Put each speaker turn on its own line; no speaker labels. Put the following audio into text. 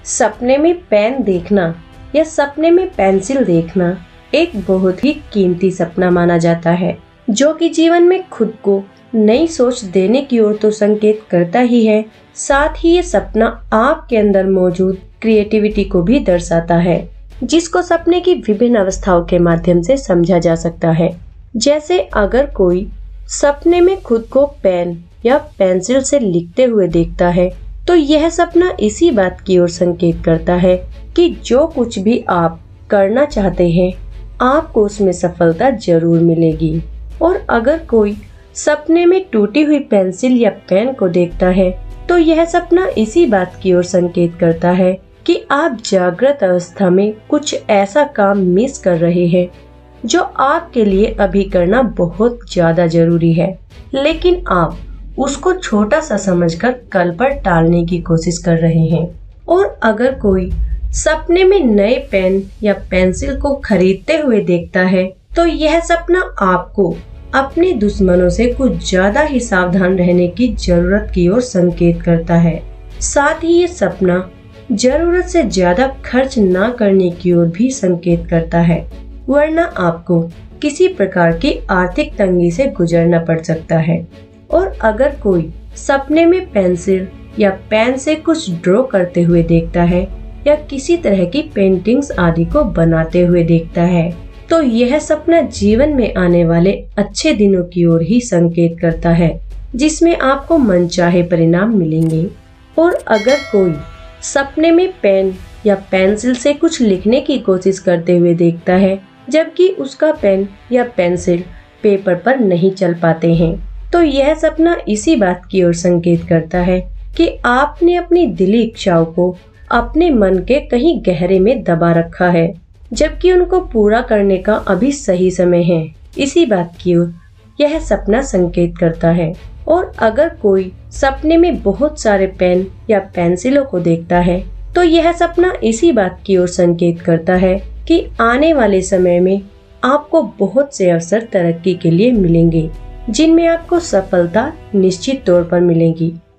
सपने में पेन देखना या सपने में पेंसिल देखना एक बहुत ही कीमती सपना माना जाता है, जो कि जीवन में खुद को नई सोच देने की ओर तो संकेत करता ही है, साथ ही ये सपना आपके अंदर मौजूद क्रिएटिविटी को भी दर्शाता है, जिसको सपने की विभिन्न अवस्थाओं के माध्यम से समझा जा सकता है। जैसे अगर कोई सपने में खुद को पेन या पेंसिल से लिखते हुए देखता है, तो यह सपना इसी बात की ओर संकेत करता है कि जो कुछ भी आप करना चाहते हैं, आपको उसमें सफलता जरूर मिलेगी। और अगर कोई सपने में टूटी हुई पेंसिल या पेन को देखता है, तो यह सपना इसी बात की ओर संकेत करता है कि आप जागृत अवस्था में कुछ ऐसा काम मिस कर रहे हैं जो आपके लिए अभी करना बहुत ज्यादा जरूरी है, लेकिन आप उसको छोटा सा समझकर कल पर टालने की कोशिश कर रहे हैं। और अगर कोई सपने में नए पेन या पेंसिल को खरीदते हुए देखता है, तो यह सपना आपको अपने दुश्मनों से कुछ ज्यादा ही सावधान रहने की जरूरत की ओर संकेत करता है। साथ ही ये सपना जरूरत से ज्यादा खर्च ना करने की ओर भी संकेत करता है, वरना आपको किसी प्रकार की आर्थिक तंगी से गुजरना पड़ सकता है। और अगर कोई सपने में पेंसिल या पेन से कुछ ड्रॉ करते हुए देखता है या किसी तरह की पेंटिंग्स आदि को बनाते हुए देखता है, तो यह सपना जीवन में आने वाले अच्छे दिनों की ओर ही संकेत करता है, जिसमें आपको मनचाहे परिणाम मिलेंगे। और अगर कोई सपने में पेन या पेंसिल से कुछ लिखने की कोशिश करते हुए देखता है, जबकि उसका पेन या पेंसिल पेपर पर नहीं चल पाते हैं, तो यह सपना इसी बात की ओर संकेत करता है कि आपने अपनी दिली इच्छाओं को अपने मन के कहीं गहरे में दबा रखा है, जबकि उनको पूरा करने का अभी सही समय है। इसी बात की ओर यह सपना संकेत करता है। और अगर कोई सपने में बहुत सारे पेन या पेंसिलों को देखता है, तो यह सपना इसी बात की ओर संकेत करता है कि आने वाले समय में आपको बहुत से अवसर तरक्की के लिए मिलेंगे, जिनमें आपको सफलता निश्चित तौर पर मिलेगी।